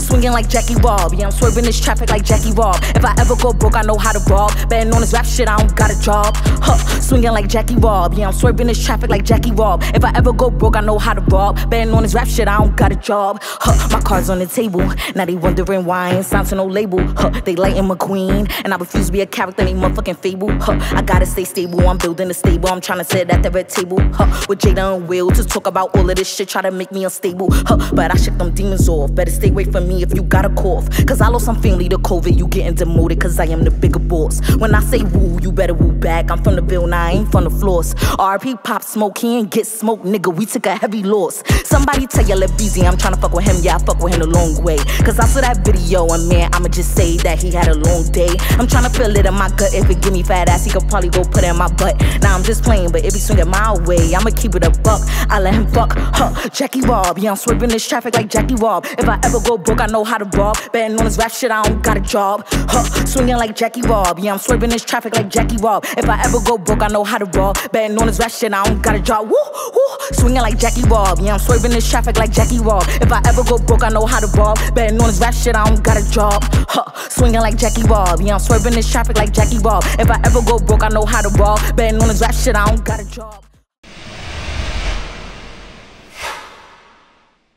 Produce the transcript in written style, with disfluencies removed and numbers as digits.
swinging like Jackie Rob. Yeah, I'm swerving this traffic like Jackie Rob. If I ever go broke, I know how to rob. Betting on this rap shit, I don't got a job. Swinging like Jackie Rob. Yeah, I'm swerving this traffic like Jackie Rob. If I ever go broke, I know how to rob. Betting on this rap shit, I don't got a job. My cards on the table. Now they wondering why I ain't signed to no label. They lightin' McQueen, and I refuse to be a character in a motherfucking fable. I gotta stay stable. I'm building a stable. I'm trying to sit at the red table. With Jada and Will to talk about all of this shit, try to make me unstable. But I shook them demons off. Better stay away from me if you got a cough. Cause I lost some family to COVID. You getting demoted cause I am the bigger boss. When I say woo, you better woo back. I'm from the Ville, now I ain't from the floors. RP Pop Smoke, he ain't get smoked, nigga. We took a heavy loss. Somebody tell your Beezy I'm trying to fuck with him. Yeah, I fuck with him the long way. Cause I saw that video and man, I'ma just say that he had a long day. I'm trying to feel it in my gut. If it give me fat ass, he could probably go put it in my butt. Now I'm just playing, but it be swinging my way. I'ma keep it a buck. I let him fuck. Jackie Rob. Yeah, I'm swerving this traffic like Jackie Rob. If I ever go broke, I know how to rob. Betting on this rap shit, I don't got a job. Swinging like Jackie Rob. Yeah, I'm swerving this traffic like Jackie Rob. If I ever go broke, I know how to rob. Betting on this rap shit, I don't got a job. Woo, woo. Swinging like Jackie Rob. Yeah, I'm swerving this traffic like Jackie Rob. If I ever go broke, I know how to rob. Betting on this rap shit, I don't got a job. Swinging like Jackie Rob. Yeah, I'm swerving this traffic like Jackie Rob. If I ever go broke, I know how to rob. Betting on this rap shit, I don't got a job.